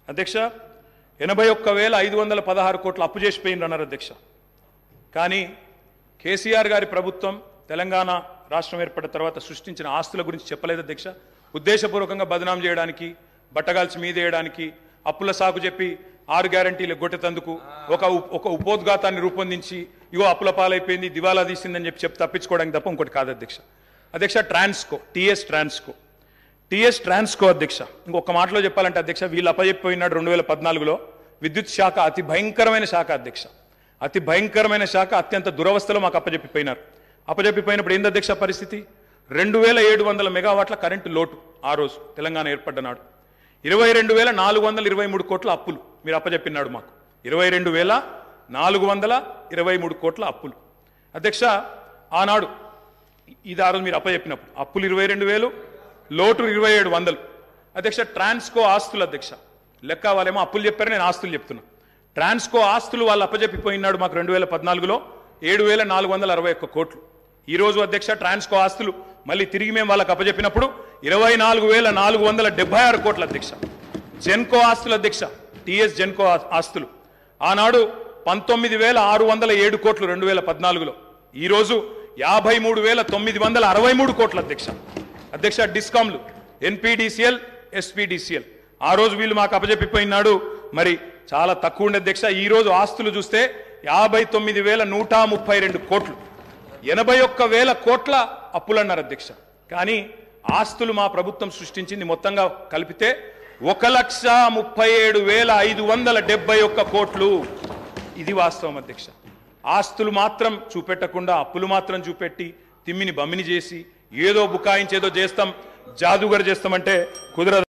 అధ్యక్ష 81,516 కోట్ల అప్పు చేసిపోయింది అన్నారు అధ్యక్ష. కానీ కేసీఆర్ గారి ప్రభుత్వం తెలంగాణ రాష్ట్రం ఏర్పడిన తర్వాత సృష్టించిన ఆస్తుల గురించి చెప్పలేదు అధ్యక్ష. ఉద్దేశపూర్వకంగా బదనాం చేయడానికి, బట్టగాల్చి మీదేయడానికి, అప్పుల సాకు చెప్పి 6 గ్యారంటీలు గొట్టెతందుకు ఒక ఉపోద్ఘాతాన్ని రూపొందించి ఇగో అప్పుల పాలైపోయింది, దివాలా తీసిందని చెప్పి తప్పించుకోవడానికి తప్ప ఇంకోటి కాదు అధ్యక్ష. అధ్యక్ష ట్రాన్స్కో, టీఎస్ ట్రాన్స్కో అధ్యక్ష, ఇంకొక మాటలో చెప్పాలంటే అధ్యక్ష, వీళ్ళు అప్పచెప్పిపోయినాడు 2014లో విద్యుత్ శాఖ అతి భయంకరమైన శాఖ అధ్యక్ష. అతి భయంకరమైన శాఖ, అత్యంత దురవస్థలో మాకు అప్పచెప్పిపోయినారు. అప్పచెప్పిపోయినప్పుడు ఏంది అధ్యక్ష పరిస్థితి? 2700 మెగావాట్ల కరెంటు లోటు ఆ రోజు తెలంగాణ ఏర్పడ్డనాడు. 22,423 కోట్ల అప్పులు మీరు అప్పచెప్పినాడు మాకు. 22,423 కోట్ల అప్పులు అధ్యక్ష. ఆనాడు ఇది ఆ రోజు మీరు అప్పచెప్పినప్పుడు అప్పులు 22,000, లోటు 2,700 అధ్యక్ష. ట్రాన్స్కో ఆస్తులు అధ్యక్ష, లెక్క వాళ్ళేమో అప్పులు చెప్పారు, నేను ఆస్తులు చెప్తున్నా. ట్రాన్స్కో ఆస్తులు వాళ్ళు అప్పచెప్పిపోయినాడు మాకు 2014లో 7,461 కోట్లు. ఈ రోజు అధ్యక్ష ట్రాన్స్కో ఆస్తులు మళ్ళీ తిరిగి మేము వాళ్ళకి అప్పచెప్పినప్పుడు 24,476 కోట్ల అధ్యక్ష. జెన్కో ఆస్తులు అధ్యక్ష, టీఎస్ జెన్కో ఆస్తులు ఆనాడు 19,607 కోట్లు 2014లో, ఈరోజు 53,963 కోట్ల అధ్యక్ష. అధ్యక్ష డిస్కామ్లు ఎన్పీడీసీఎల్, ఎస్పీడీసీఎల్ ఆ రోజు వీళ్ళు మాకు అప్పచెప్పిపోయినాడు మరి చాలా తక్కువ ఉండే అధ్యక్ష. ఈ రోజు ఆస్తులు చూస్తే 59,132 కోట్లు, 81,000 కోట్ల అప్పులు అన్నారు అధ్యక్ష. కానీ ఆస్తులు మా ప్రభుత్వం సృష్టించింది మొత్తంగా కలిపితే 1,37,571 కోట్లు. ఇది వాస్తవం అధ్యక్ష. ఆస్తులు మాత్రం చూపెట్టకుండా అప్పులు మాత్రం చూపెట్టి తిమ్మిని బమ్మిని చేసి ఏదో బుకాయించి ఏదో చేస్తాం, జాదుగర్ చేస్తామంటే కుదరదు.